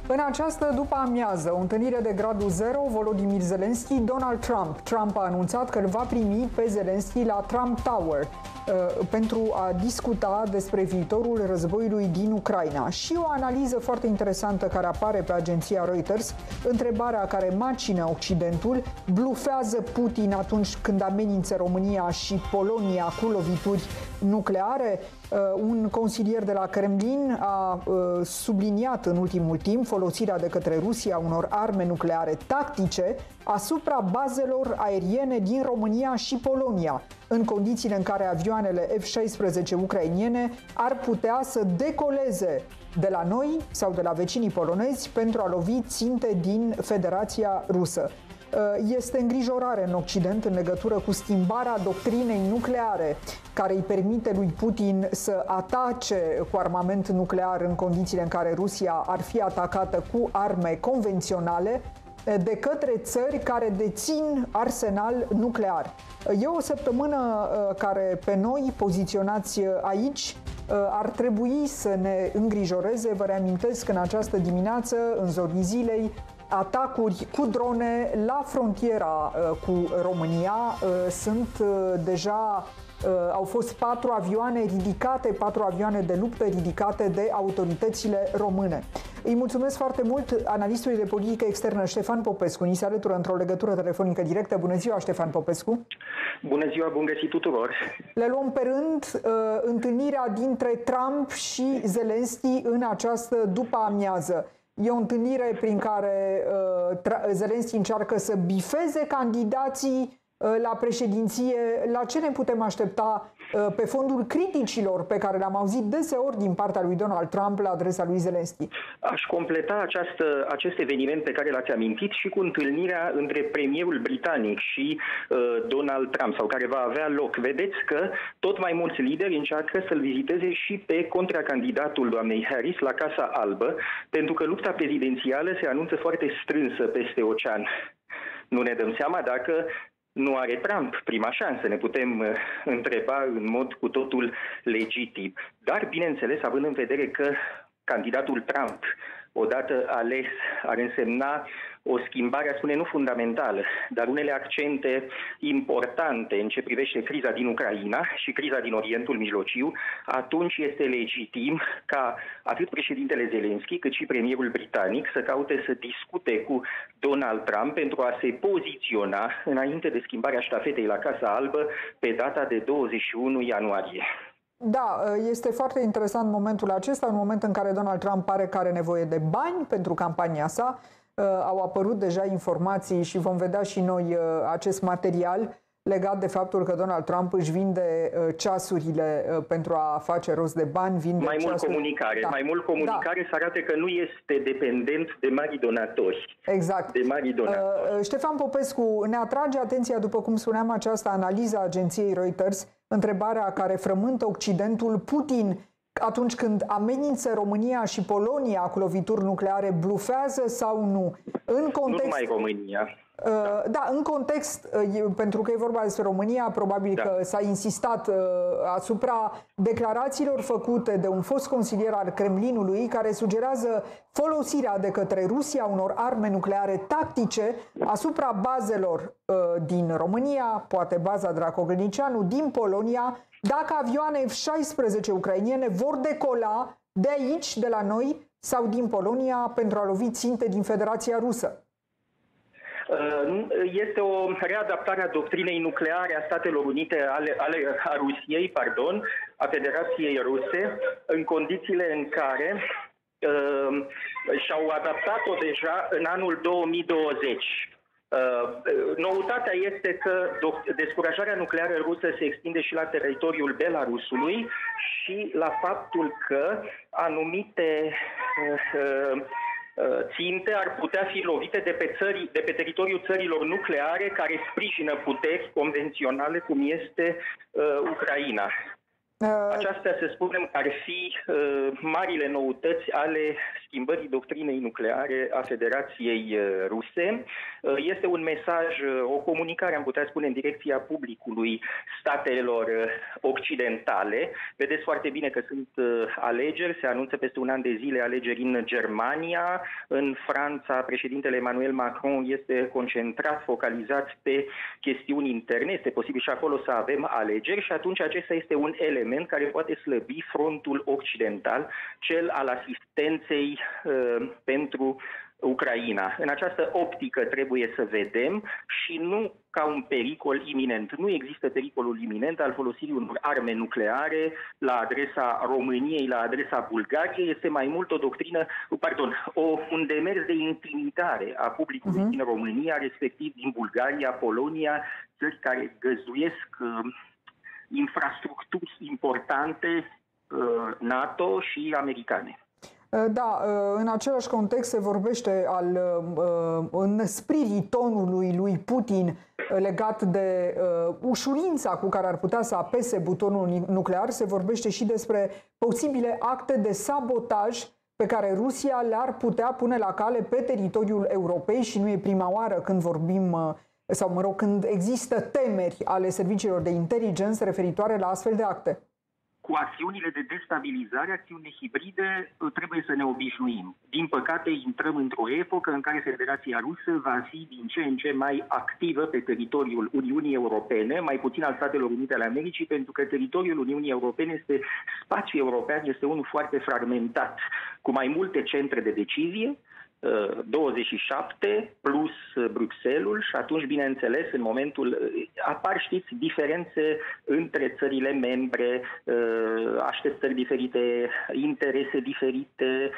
În această după-amiază, o întâlnire de gradul 0, Volodymyr Zelensky, Donald Trump. Trump a anunțat că îl va primi pe Zelensky la Trump Tower pentru a discuta despre viitorul războiului din Ucraina. Și o analiză foarte interesantă care apare pe agenția Reuters, întrebarea care macină Occidentul: blufează Putin atunci când amenință România și Polonia cu lovituri nucleare? Un consilier de la Kremlin a subliniat în ultimul timp folosirea de către Rusia unor arme nucleare tactice asupra bazelor aeriene din România și Polonia, în condițiile în care avioanele F-16 ucrainiene ar putea să decoleze de la noi sau de la vecinii polonezi pentru a lovi ținte din Federația Rusă. Este îngrijorare în Occident în legătură cu schimbarea doctrinei nucleare care îi permite lui Putin să atace cu armament nuclear în condițiile în care Rusia ar fi atacată cu arme convenționale de către țări care dețin arsenal nuclear. E o săptămână care pe noi, poziționați aici, ar trebui să ne îngrijoreze. Vă reamintesc că în această dimineață, în zorii zilei, atacuri cu drone la frontiera cu România. Sunt deja, au fost 4 avioane ridicate, 4 avioane de luptă ridicate de autoritățile române. Îi mulțumesc foarte mult analistului de politică externă Ștefan Popescu. Ni se alătură într-o legătură telefonică directă. Bună ziua, Ștefan Popescu! Bună ziua, bun găsit tuturor! Le luăm pe rând întâlnirea dintre Trump și Zelensky în această după-amiază. E o întâlnire prin care Zelensky încearcă să bifeze candidații la președinție. La ce ne putem aștepta pe fondul criticilor pe care le-am auzit deseori din partea lui Donald Trump la adresa lui Zelensky? Aș completa acest eveniment pe care l-ați amintit și cu întâlnirea între premierul britanic și Donald Trump, sau care va avea loc. Vedeți că tot mai mulți lideri încearcă să-l viziteze și pe contracandidatul doamnei Harris la Casa Albă, pentru că lupta prezidențială se anunță foarte strânsă peste ocean. Nu ne dăm seama dacă nu are Trump prima șansă, ne putem întreba în mod cu totul legitim. Dar, bineînțeles, având în vedere că candidatul Trump, odată ales, ar însemna o schimbare, a spune, nu fundamentală, dar unele accente importante în ce privește criza din Ucraina și criza din Orientul Mijlociu, atunci este legitim ca atât președintele Zelensky cât și premierul britanic să caute să discute cu Donald Trump pentru a se poziționa înainte de schimbarea ștafetei la Casa Albă pe data de 21 ianuarie. Da, este foarte interesant momentul acesta, un moment în care Donald Trump pare că are nevoie de bani pentru campania sa. Au apărut deja informații și vom vedea și noi acest material legat de faptul că Donald Trump își vinde ceasurile pentru a face rost de bani. Mai mult comunicare, mai mult comunicare, să arate că nu este dependent de mari donatori. Exact. De mari donatori. Ștefan Popescu, ne atrage atenția, după cum spuneam, această analiză a agenției Reuters, întrebarea care frământă Occidentul: Putin, atunci când amenință România și Polonia cu lovituri nucleare, blufează sau nu? În context... Nu numai România. Da, în context, pentru că e vorba despre România, probabil că s-a insistat asupra declarațiilor făcute de un fost consilier al Kremlinului care sugerează folosirea de către Rusia unor arme nucleare tactice asupra bazelor din România, poate baza Dracogălnicianu, din Polonia, dacă avioane F-16 ucrainiene vor decola de aici, de la noi sau din Polonia, pentru a lovi ținte din Federația Rusă. Este o readaptare a doctrinei nucleare a Statelor Unite, a Rusiei, a Federației Ruse, în condițiile în care și-au adaptat-o deja în anul 2020. Noutatea este că descurajarea nucleară rusă se extinde și la teritoriul Belarusului și la faptul că anumite ținte ar putea fi lovite de pe teritoriul țărilor nucleare care sprijină puteri convenționale cum este Ucraina. Această, să spunem, că ar fi marile noutăți ale schimbării doctrinei nucleare a Federației Ruse. Este un mesaj, o comunicare, am putea spune, în direcția publicului statelor occidentale. Vedeți foarte bine că sunt alegeri, se anunță peste un an de zile alegeri în Germania. În Franța, președintele Emmanuel Macron este concentrat, focalizat pe chestiuni interne. Este posibil și acolo să avem alegeri și atunci acesta este un element care poate slăbi frontul occidental, cel al asistenței pentru Ucraina. În această optică trebuie să vedem și nu ca un pericol iminent. Nu există pericolul iminent al folosirii unor arme nucleare la adresa României, la adresa Bulgariei. Este mai mult o doctrină, un demers de intimidare a publicului din România, respectiv din Bulgaria, Polonia, țări care găzduiesc infrastructuri importante NATO și americane. Da, în același context se vorbește înăspririi tonului lui Putin legat de ușurința cu care ar putea să apese butonul nuclear. Se vorbește și despre posibile acte de sabotaj pe care Rusia le-ar putea pune la cale pe teritoriul Europei și nu e prima oară când vorbim sau, mă rog, când există temeri ale serviciilor de inteligență referitoare la astfel de acte. Cu acțiunile de destabilizare, acțiunile hibride, trebuie să ne obișnuim. Din păcate, intrăm într-o epocă în care Federația Rusă va fi din ce în ce mai activă pe teritoriul Uniunii Europene, mai puțin al Statelor Unite ale Americii, pentru că teritoriul Uniunii Europene este, spațiul european este unul foarte fragmentat, cu mai multe centre de decizie, 27 plus Bruxelles și atunci, bineînțeles, în momentul apar, știți, diferențe între țările membre, așteptări diferite, interese diferite,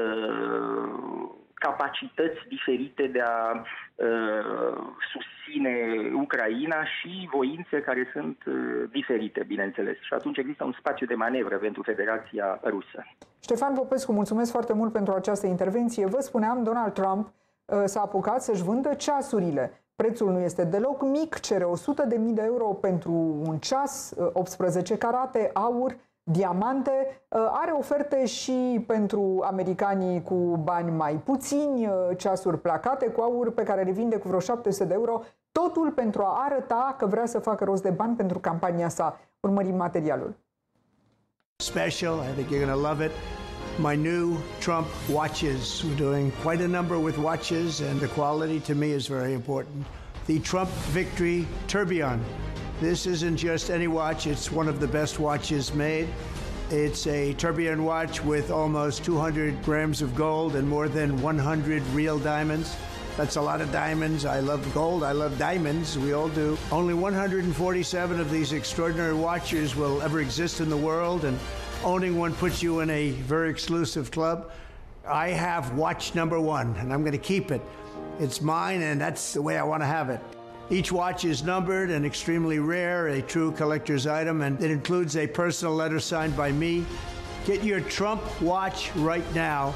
capacități diferite de a susține Ucraina și voințe care sunt diferite, bineînțeles. Și atunci există un spațiu de manevră pentru Federația Rusă. Ștefan Popescu, mulțumesc foarte mult pentru această intervenție. Vă spuneam, Donald Trump s-a apucat să-și vândă ceasurile. Prețul nu este deloc mic, cere 100.000 de euro pentru un ceas, 18 carate, aur, diamante. Are oferte și pentru americanii cu bani mai puțini, ceasuri placate cu aur pe care le vinde cu vreo 700 de euro, totul pentru a arăta că vrea să facă rost de bani pentru campania sa. Urmărim materialul. Special, I think you're going to love it. My new Trump watches. We're doing quite a number with watches, and the quality to me is very important. The Trump Victory Tourbillon. This isn't just any watch, it's one of the best watches made. It's a tourbillon watch with almost 200 grams of gold and more than 100 real diamonds. That's a lot of diamonds. I love gold, I love diamonds, we all do. Only 147 of these extraordinary watches will ever exist in the world, and owning one puts you in a very exclusive club. I have watch number one, and I'm going to keep it. It's mine, and that's the way I want to have it. Each watch is numbered and extremely rare, a true collector's item, and it includes a personal letter signed by me. Get your Trump watch right now.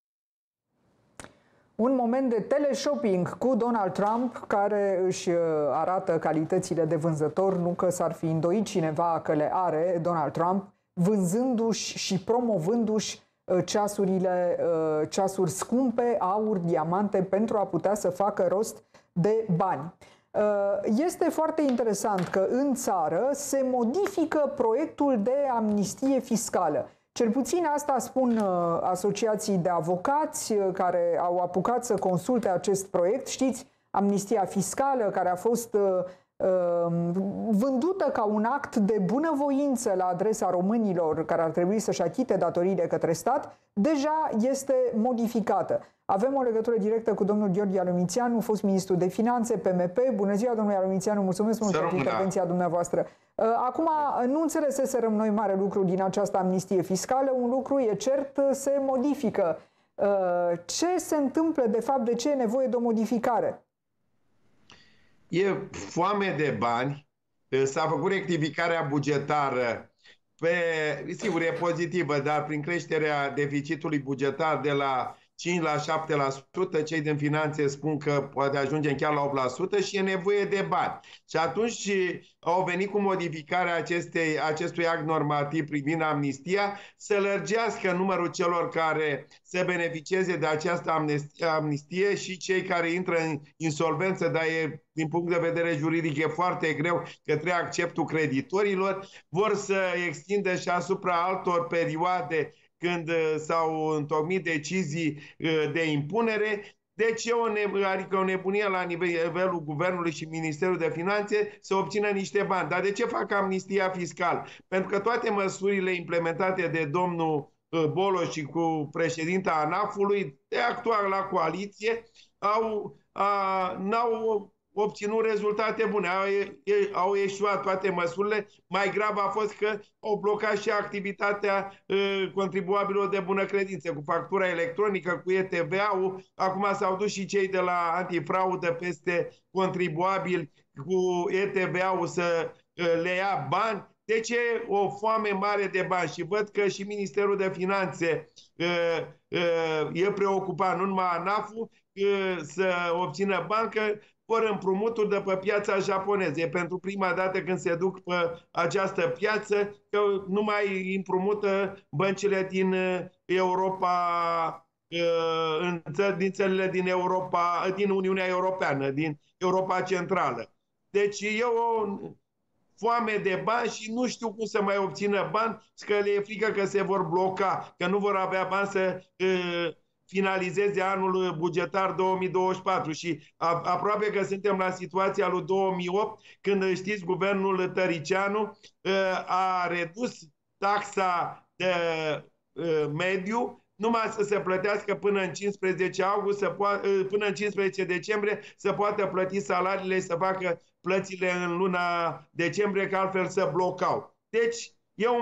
Un moment de teleshopping cu Donald Trump, care își arată calitățile de vânzător, nu că s-ar fi îndoit cineva că le are Donald Trump, vânzându-și și promovându-și ceasuri scumpe, aur, diamante, pentru a putea să facă rost de bani. Este foarte interesant că în țară se modifică proiectul de amnistie fiscală. Cel puțin asta spun asociații de avocați care au apucat să consulte acest proiect. Știți, amnistia fiscală care a fost vândută ca un act de bunăvoință la adresa românilor care ar trebui să-și achite datoriile către stat, deja este modificată. Avem o legătură directă cu domnul Gheorghe Alomițianu, fost ministru de finanțe, PMP. Bună ziua, domnule Alomițianu, mulțumesc mult pentru intervenția dumneavoastră. Acum, nu înțeleseserăm noi mare lucru din această amnistie fiscală. Un lucru e cert, se modifică. Ce se întâmplă, de fapt, de ce e nevoie de o modificare? E foame de bani, s-a făcut rectificarea bugetară, sigur e pozitivă, dar prin creșterea deficitului bugetar de la 5 la 7%, cei din finanțe spun că poate ajunge chiar la 8% și e nevoie de bani. Și atunci au venit cu modificarea acestui act normativ privind amnistia, să lărgească numărul celor care să beneficieze de această amnistie și cei care intră în insolvență, dar din punct de vedere juridic e foarte greu către acceptul creditorilor, vor să extindă și asupra altor perioade când s-au întocmit decizii de impunere. Deci adică o nebunie la nivelul Guvernului și Ministerul de Finanțe să obțină niște bani. Dar de ce fac amnistia fiscală? Pentru că toate măsurile implementate de domnul Boloș și cu președinta ANAF-ului, de actual la coaliție, n-au obținut rezultate bune, au eșuat toate măsurile. Mai grav a fost că au blocat și activitatea contribuabilor de bună credință, cu factura electronică, cu ETV-ul. Acum s-au dus și cei de la antifraudă peste contribuabili cu ETV-ul să le ia bani. Deci e o foame mare de bani și văd că și Ministerul de Finanțe e preocupat, nu numai ANAF-ul, să obțină bani, că vor împrumuturi de pe piața japoneză. E pentru prima dată când se duc pe această piață că nu mai împrumută băncile din Europa, din țările din Europa, din Uniunea Europeană, din Europa Centrală. Deci e o foame de bani și nu știu cum să mai obțină bani, că le e frică că se vor bloca, că nu vor avea bani să finalizeze anul bugetar 2024 și aproape că suntem la situația lui 2008, când, știți, guvernul Tăricianu a redus taxa de mediu numai să se plătească până în 15 august, până în 15 decembrie să poată plăti salariile și să facă plățile în luna decembrie, că altfel se blocau. Deci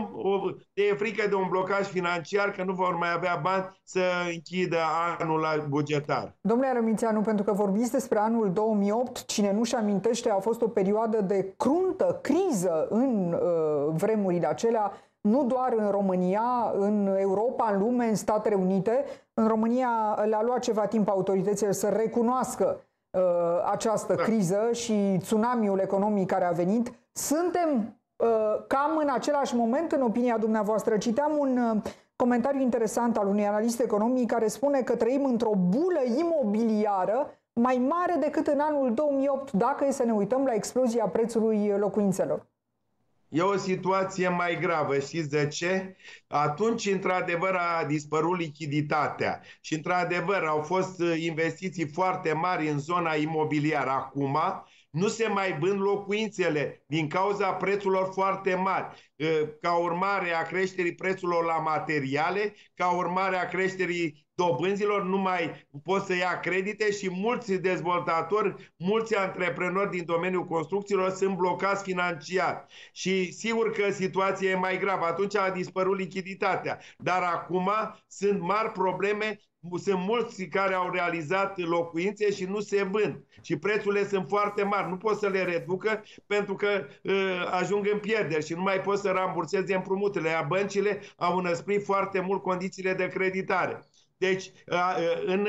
e frică de un blocaj financiar, că nu vor mai avea bani să închidă anul bugetar. Domnule Rămințeanu, pentru că vorbiți despre anul 2008, cine nu-și amintește, a fost o perioadă de cruntă criză în vremurile acelea, nu doar în România, în Europa, în lume, în Statele Unite. În România le-a luat ceva timp autoritățile să recunoască această criză și tsunamiul economic care a venit. Suntem cam în același moment, în opinia dumneavoastră. Citeam un comentariu interesant al unui analist economic care spune că trăim într-o bulă imobiliară mai mare decât în anul 2008, dacă e să ne uităm la explozia prețului locuințelor. E o situație mai gravă, știți de ce? Atunci, într-adevăr, a dispărut lichiditatea și, într-adevăr, au fost investiții foarte mari în zona imobiliară. Acum nu se mai vând locuințele din cauza prețurilor foarte mari, ca urmare a creșterii prețurilor la materiale, ca urmare a creșterii dobânzilor, nu mai pot să ia credite și mulți dezvoltatori, mulți antreprenori din domeniul construcțiilor sunt blocați financiar. Și sigur că situația e mai gravă. Atunci a dispărut lichiditatea. Dar acum sunt mari probleme. Sunt mulți care au realizat locuințe și nu se vând. Și prețurile sunt foarte mari. Nu pot să le reducă pentru că ajung în pierderi și nu mai pot să ramburseze împrumuturile. Iar băncile au înăsprit foarte mult condițiile de creditare. Deci, în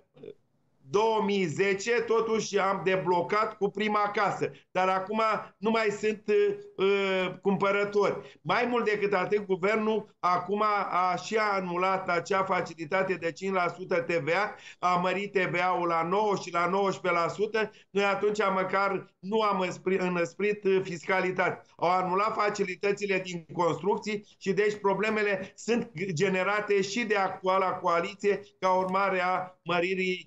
2010, totuși am deblocat cu prima casă. Dar acum nu mai sunt cumpărători. Mai mult decât atât, guvernul acum a și anulat acea facilitate de 5% TVA, a mărit TVA-ul la 9 și la 19%. Noi atunci măcar nu am înăsprit fiscalitatea. Au anulat facilitățile din construcții și deci problemele sunt generate și de actuala coaliție ca urmare a măririi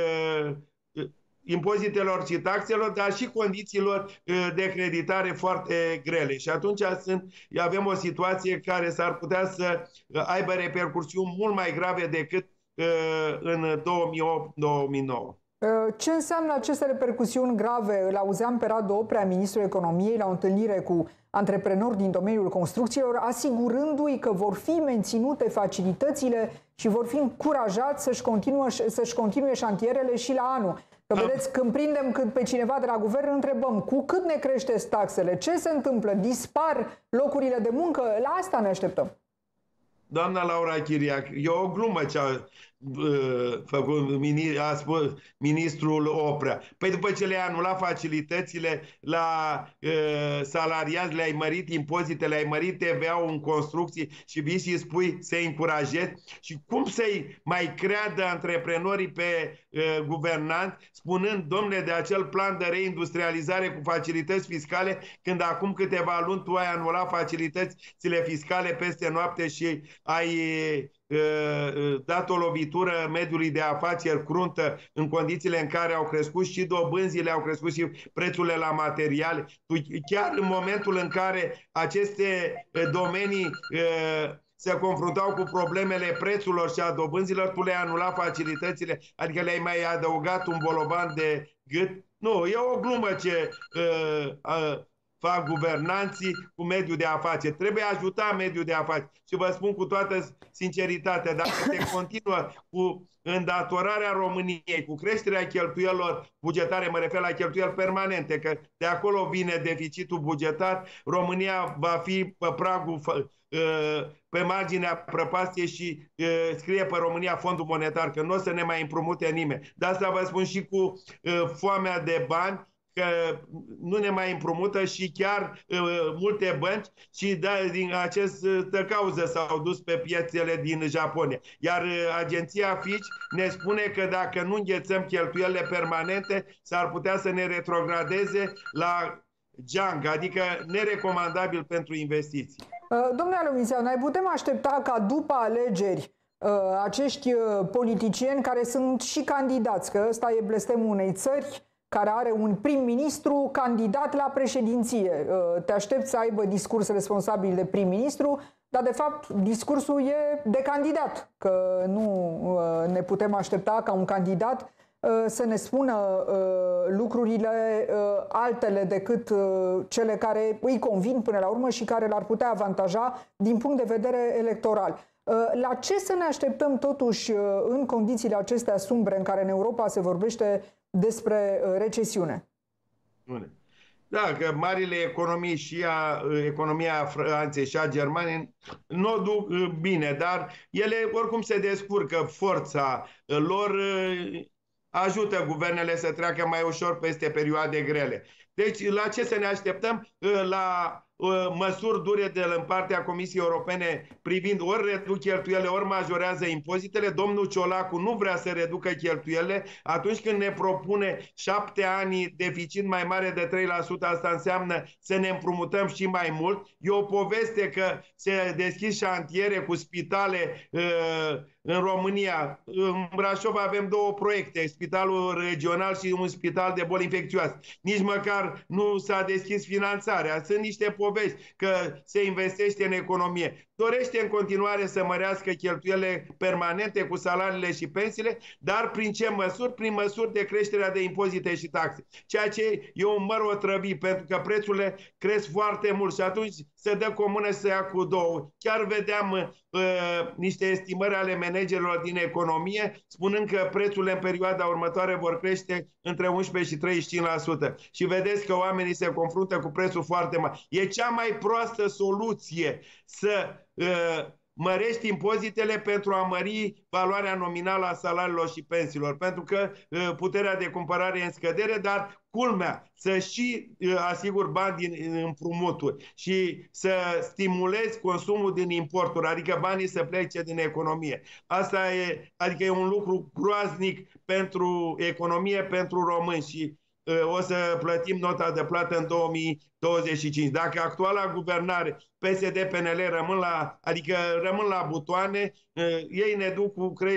impozitelor și taxelor, dar și condițiilor de creditare foarte grele. Și atunci avem o situație care s-ar putea să aibă repercursiuni mult mai grave decât în 2008-2009. Ce înseamnă aceste repercusiuni grave? Îl auzeam pe Radu Oprea, ministrul economiei, la o întâlnire cu antreprenori din domeniul construcțiilor, asigurându-i că vor fi menținute facilitățile și vor fi încurajați să-și continue șantierele și la anul. Că vedeți, când prindem pe cineva de la guvern, întrebăm cu cât ne creșteți taxele, ce se întâmplă, dispar locurile de muncă, la asta ne așteptăm. Doamna Laura Chiriac, e o glumă făcut, a spus ministrul Oprea. Păi după ce le-ai anulat facilitățile la salariați, le-ai mărit impozitele, le-ai mărit TVA-ul în construcții și vii și spui să-i încurajezi? Și cum să-i mai creadă antreprenorii pe guvernanți spunând, domnule, de acel plan de reindustrializare cu facilități fiscale, când acum câteva luni tu ai anulat facilitățile fiscale peste noapte și ai dat o lovitură mediului de afaceri cruntă în condițiile în care au crescut și dobânzile, au crescut și prețurile la materiale. Chiar în momentul în care aceste domenii se confruntau cu problemele prețurilor și a dobânzilor, tu le-ai anulat facilitățile, adică le-ai mai adăugat un bolovan de gât. Nu, e o glumă ce fac guvernanții cu mediul de afaceri. Trebuie ajuta mediul de afaceri. Și vă spun cu toată sinceritatea, dacă se continuă cu îndatorarea României, cu creșterea cheltuielor bugetare, mă refer la cheltuieli permanente, că de acolo vine deficitul bugetar, România va fi pe pragul, pe marginea prăpastiei și scrie pe România Fondul Monetar că nu o să ne mai împrumute nimeni. De asta vă spun și cu foamea de bani, că nu ne mai împrumută și chiar multe bănci și din această cauză s-au dus pe piețele din Japonia. Iar agenția Fitch ne spune că dacă nu înghețăm cheltuielile permanente, s-ar putea să ne retrogradeze la junk, adică nerecomandabil pentru investiții. Domnule Alomițeanu, ne putem aștepta ca după alegeri acești politicieni care sunt și candidați, că ăsta e blestemul unei țări care are un prim-ministru candidat la președinție. Te aștepți să aibă discurs responsabil de prim-ministru, dar de fapt discursul e de candidat, că nu ne putem aștepta ca un candidat să ne spună lucrurile altele decât cele care îi convin până la urmă și care l-ar putea avantaja din punct de vedere electoral. La ce să ne așteptăm totuși în condițiile acestea sumbre în care în Europa se vorbește despre recesiune? Da, că marile economii și economia Franței și a Germaniei nu o duc bine, dar ele oricum se descurcă, forța lor ajută guvernele să treacă mai ușor peste perioade grele. Deci la ce să ne așteptăm? La măsuri dure în partea Comisiei Europene privind ori reduc cheltuielile, ori majorează impozitele. Domnul Ciolacu nu vrea să reducă cheltuielile. Atunci când ne propune 7 ani deficit mai mare de 3%, asta înseamnă să ne împrumutăm și mai mult. E o poveste că se deschid șantiere cu spitale în România. În Brașov avem 2 proiecte, spitalul regional și un spital de boli infecțioase. Nici măcar nu s-a deschis finanțarea. Sunt niște povești că se investește în economie. Dorește în continuare să mărească cheltuielile permanente cu salariile și pensiile, dar prin ce măsuri? Prin măsuri de creșterea de impozite și taxe. Ceea ce e un măr otrăvit, pentru că prețurile cresc foarte mult și atunci se dă cu o mână să ia cu două. Chiar vedeam niște estimări ale managerilor din economie, spunând că prețurile în perioada următoare vor crește între 11 și 35%. Și vedeți că oamenii se confruntă cu prețuri foarte mari. E cea mai proastă soluție să mărești impozitele pentru a mări valoarea nominală a salariilor și pensiilor, pentru că puterea de cumpărare e în scădere, dar culmea, să și asiguri bani din împrumuturi și să stimulezi consumul din importuri, adică banii să plece din economie. Asta e un lucru groaznic pentru economie, pentru români și o să plătim nota de plată în 2025. Dacă actuala guvernare PSD-PNL rămân la butoane, ei ne duc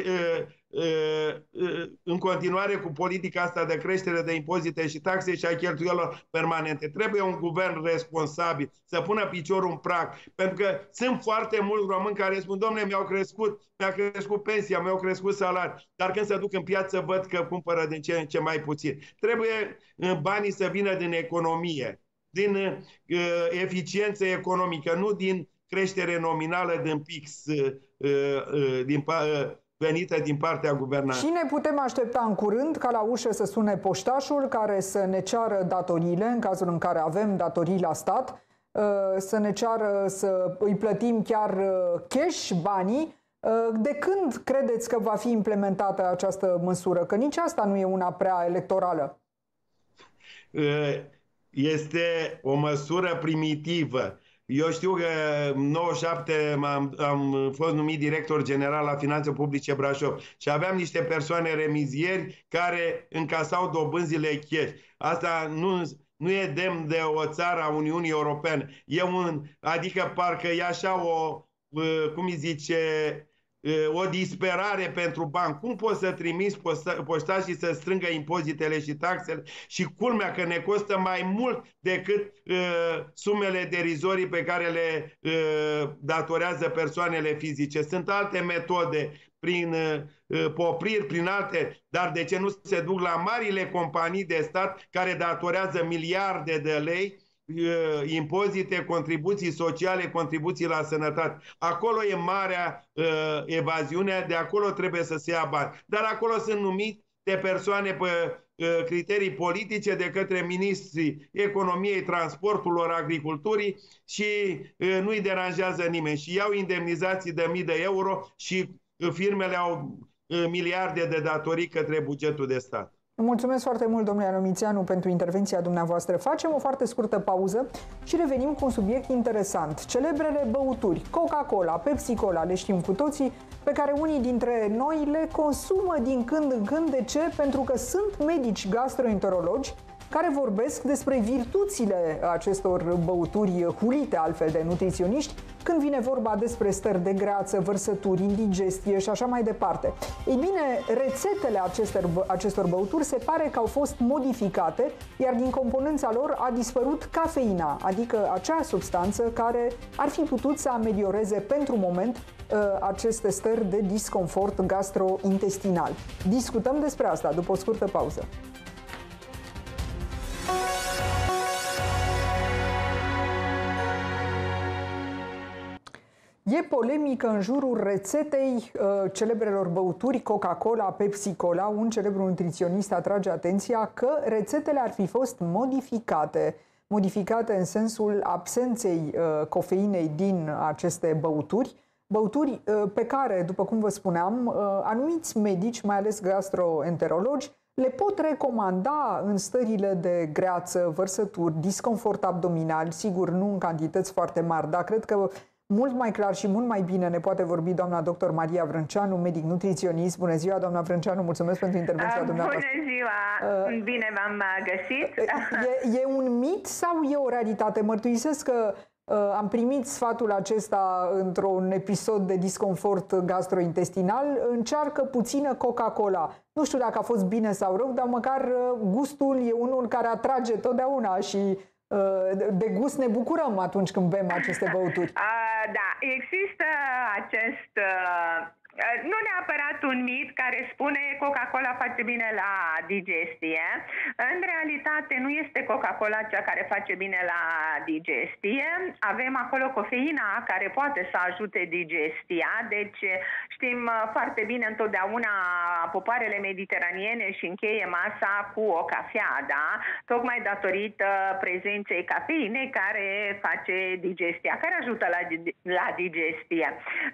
în continuare cu politica asta de creștere de impozite și taxe și a cheltuielor permanente. Trebuie un guvern responsabil să pună piciorul în prag, pentru că sunt foarte mulți români care spun, domnule, mi-a crescut pensia, mi-au crescut salarii, dar când se duc în piață văd că cumpără din ce în ce mai puțin. Trebuie banii să vină din economie, din eficiență economică, nu din creștere nominală, din PIX, venită din partea guvernanței. Și ne putem aștepta în curând ca la ușă să sune poștașul care să ne ceară datoriile, în cazul în care avem datorii la stat, să ne ceară să îi plătim chiar cash banii, De când credeți că va fi implementată această măsură? Că nici asta nu e una prea electorală. Este o măsură primitivă. Eu știu că în 97 am fost numit director general la Finanțe Publice Brașov și aveam niște persoane remizieri care încasau dobânzile cash. Asta nu e demn de o țară a Uniunii Europene. Adică parcă e așa cum îi zice, o disperare pentru bani. Cum poți să trimiți poștașii să strângă impozitele și taxele și culmea că ne costă mai mult decât sumele derizorii pe care le datorează persoanele fizice. Sunt alte metode prin popriri, prin alte, dar de ce nu se duc la marile companii de stat care datorează miliarde de lei, impozite, contribuții sociale, contribuții la sănătate. Acolo e marea evaziune, de acolo trebuie să se ia bani. Dar acolo sunt numiți de persoane pe criterii politice de către ministrii economiei, transporturilor, agriculturii și nu-i deranjează nimeni. Și iau indemnizații de mii de euro și firmele au miliarde de datorii către bugetul de stat. Mulțumesc foarte mult, domnule Anumițeanu, pentru intervenția dumneavoastră. Facem o foarte scurtă pauză și revenim cu un subiect interesant. Celebrele băuturi, Coca-Cola, Pepsi-Cola, le știm cu toții, pe care unii dintre noi le consumă din când în când. De ce? Pentru că sunt medici gastroenterologi care vorbesc despre virtuțile acestor băuturi hulite altfel de nutriționiști când vine vorba despre stări de greață, vărsături, indigestie și așa mai departe. Ei bine, rețetele acestor băuturi se pare că au fost modificate, iar din componența lor a dispărut cafeina, adică acea substanță care ar fi putut să amelioreze pentru moment aceste stări de disconfort gastrointestinal. Discutăm despre asta după o scurtă pauză. E polemică în jurul rețetei celebrelor băuturi Coca-Cola, Pepsi-Cola. Un celebru nutriționist atrage atenția că rețetele ar fi fost modificate în sensul absenței cofeinei din aceste băuturi. Băuturi pe care, după cum vă spuneam, anumiți medici, mai ales gastroenterologi, le pot recomanda în stările de greață, vărsături, disconfort abdominal, sigur nu în cantități foarte mari, dar cred că mult mai clar și mult mai bine ne poate vorbi doamna dr. Maria Vrânceanu, medic nutriționist. Bună ziua, doamna Vrânceanu, mulțumesc pentru intervenția dumneavoastră. Bună ziua, bine v-am găsit. E un mit sau e o realitate? Mărturisesc că am primit sfatul acesta într-un episod de disconfort gastrointestinal. Încearcă puțină Coca-Cola. Nu știu dacă a fost bine sau rău, dar măcar gustul e unul care atrage totdeauna și de gust ne bucurăm atunci când bem aceste băuturi. Da, există acest... Nu neapărat un mit care spune Coca-Cola face bine la digestie. În realitate nu este Coca-Cola cea care face bine la digestie. Avem acolo cofeina care poate să ajute digestia. Deci știm foarte bine întotdeauna popoarele mediteraniene și încheie masa cu o cafea, da? Tocmai datorită prezenței cafeinei care face digestia, care ajută la digestie.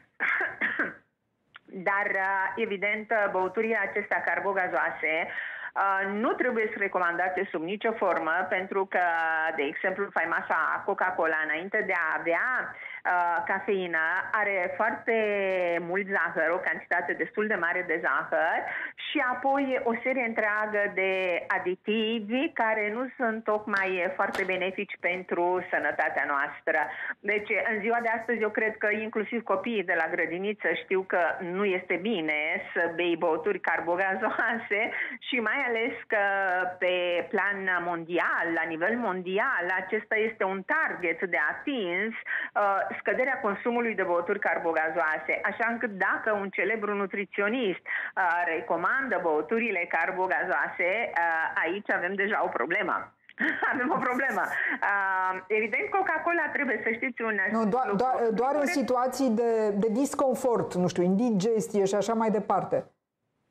Dar, evident, băuturile acestea carbogazoase nu trebuie să recomandate sub nicio formă, pentru că, de exemplu, faimoasa Coca-Cola, înainte de a avea cafeină, are foarte mult zahăr, o cantitate destul de mare de zahăr și apoi o serie întreagă de aditivi care nu sunt tocmai foarte benefici pentru sănătatea noastră. Deci, în ziua de astăzi, eu cred că inclusiv copiii de la grădiniță știu că nu este bine să bei băuturi carbogazoase și mai ales că pe plan mondial, la nivel mondial, acesta este un target de atins, scăderea consumului de băuturi carbogazoase, așa încât dacă un celebru nutriționist recomandă băuturile carbogazoase, aici avem deja o problemă. Avem o problemă. Evident, Coca-Cola trebuie să știți un... Nu, doar în situații de disconfort, nu știu, indigestie și așa mai departe.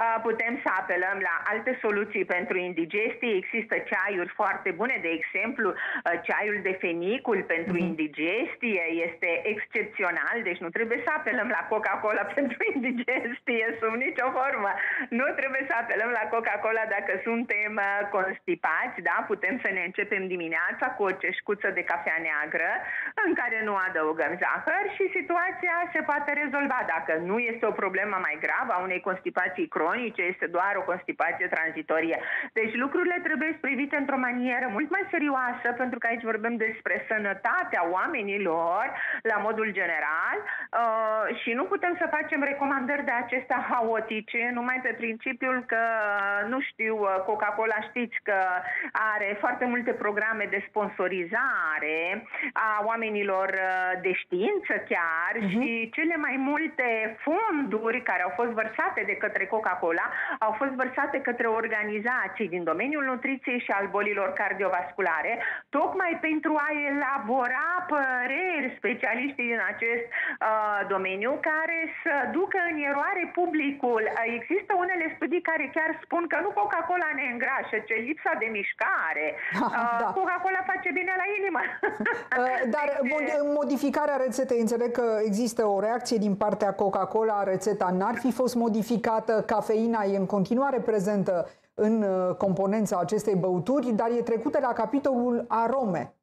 putem să apelăm la alte soluții pentru indigestie. Există ceaiuri foarte bune, de exemplu, ceaiul de fenicul pentru indigestie este excepțional, deci nu trebuie să apelăm la Coca-Cola pentru indigestie sub nicio formă. Nu trebuie să apelăm la Coca-Cola dacă suntem constipați, da? Putem să ne începem dimineața cu o ceșcuță de cafea neagră în care nu adăugăm zahăr și situația se poate rezolva. Dacă nu este o problemă mai gravă a unei constipații cronice, este doar o constipație tranzitorie. Deci lucrurile trebuie privite într-o manieră mult mai serioasă, pentru că aici vorbim despre sănătatea oamenilor la modul general și nu putem să facem recomandări de acestea haotice numai pe principiul că, nu știu, Coca-Cola știți că are foarte multe programe de sponsorizare a oamenilor de știință chiar și cele mai multe fonduri care au fost vărsate de către Coca-Cola au fost vărsate către organizații din domeniul nutriției și al bolilor cardiovasculare, tocmai pentru a elabora păreri specialiștii din acest domeniu care să ducă în eroare publicul. Există unele studii care chiar spun că nu Coca-Cola ne îngrașă, ci lipsa de mișcare. Da. Coca-Cola face bine la inimă. Dar modificarea rețetei, înțeleg că există o reacție din partea Coca-Cola, rețeta n-ar fi fost modificată, cafeina e în continuare prezentă în componența acestei băuturi, dar e trecută la capitolul arome.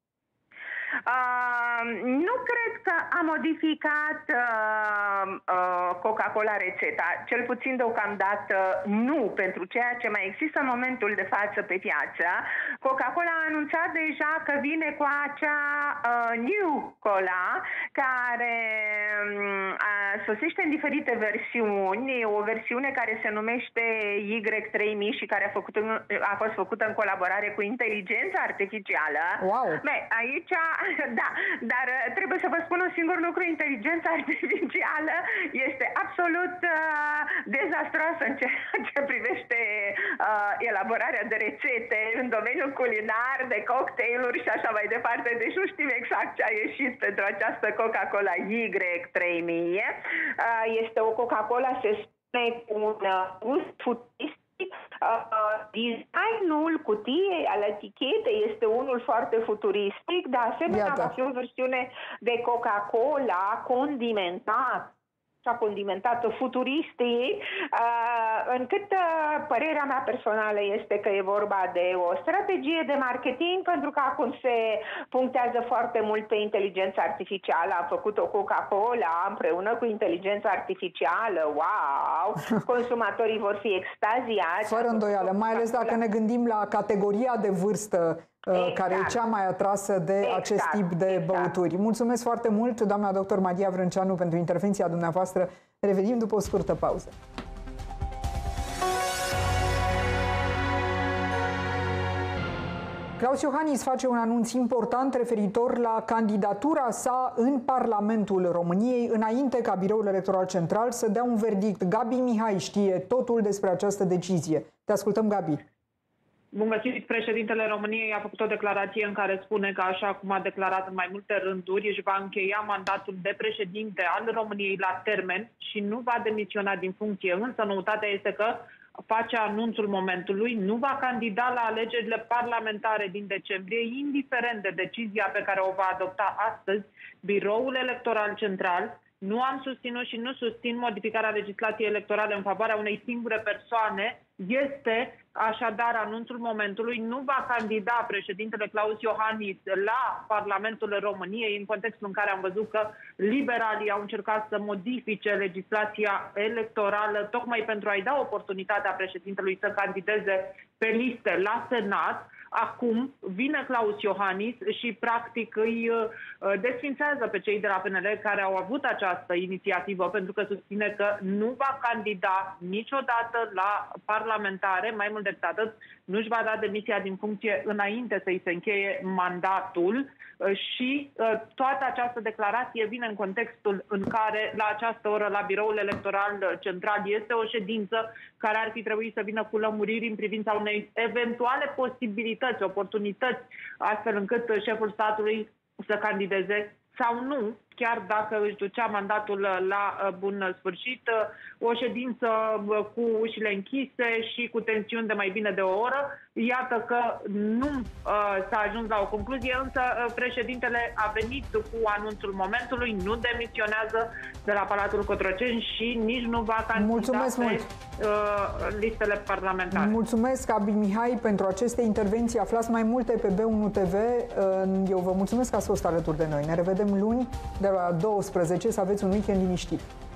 Nu cred că a modificat Coca-Cola rețeta, cel puțin deocamdată nu, pentru ceea ce mai există în momentul de față pe piață. Coca-Cola a anunțat deja că vine cu acea New Cola, care sosește în diferite versiuni, o versiune care se numește Y3000 și care a fost făcută în colaborare cu inteligența artificială. Wow. Aici da, dar trebuie să vă spun un singur lucru, inteligența artificială este absolut dezastroasă în ceea ce privește elaborarea de rețete în domeniul culinar, de cocktailuri și așa mai departe, deci nu știm exact ce a ieșit pentru această Coca-Cola Y3000. Este o Coca-Cola, se spune, cu un gust futurist. Designul cutiei al etichetei este unul foarte futuristic, de asemenea va fi o versiune de Coca-Cola condimentată futuristic, încât părerea mea personală este că e vorba de o strategie de marketing, pentru că acum se punctează foarte mult pe inteligența artificială. A făcut o Coca-Cola împreună cu inteligența artificială, wow! Consumatorii vor fi extaziați. Fără îndoială, mai ales dacă ne gândim la categoria de vârstă care e cea mai atrasă de acest tip de băuturi. Mulțumesc foarte mult, doamna doctor Maria Vrânceanu, pentru intervenția dumneavoastră. Revenim după o scurtă pauză. Klaus Iohannis face un anunț important referitor la candidatura sa în Parlamentul României, înainte ca Biroul Electoral Central să dea un verdict. Gabi Mihai știe totul despre această decizie. Te ascultăm, Gabi. Bun găsit, președintele României a făcut o declarație în care spune că, așa cum a declarat în mai multe rânduri, își va încheia mandatul de președinte al României la termen și nu va demisiona din funcție. Însă noutatea este că face anunțul momentului, nu va candida la alegerile parlamentare din decembrie, indiferent de decizia pe care o va adopta astăzi Biroul Electoral Central. Nu am susținut și nu susțin modificarea legislației electorale în favoarea unei singure persoane. Este așadar anunțul momentului. Nu va candida președintele Klaus Iohannis la Parlamentul României, în contextul în care am văzut că liberalii au încercat să modifice legislația electorală tocmai pentru a-i da oportunitatea președintelui să candideze pe liste la Senat. Acum vine Klaus Iohannis și practic îi desfințează pe cei de la PNL care au avut această inițiativă, pentru că susține că nu va candida niciodată la parlamentare. Mai mult decât atât, nu-și va da demisia din funcție înainte să-i se încheie mandatul și toată această declarație vine în contextul în care la această oră la Biroul Electoral Central este o ședință care ar fi trebuit să vină cu lămuriri în privința unei eventuale posibilități, oportunități, astfel încât șeful statului să candideze sau nu, chiar dacă își ducea mandatul la bun sfârșit, o ședință cu ușile închise și cu tensiuni de mai bine de o oră. Iată că nu s-a ajuns la o concluzie, însă președintele a venit cu anunțul momentului, nu demisionează de la Palatul Cotroceni și nici nu va candida pe listele parlamentare. Mulțumesc, Abi Mihai, pentru aceste intervenții. Aflați mai multe pe B1 TV. Eu vă mulțumesc că ați fost alături de noi. Ne revedem luni de la 12. Să aveți un weekend liniștit.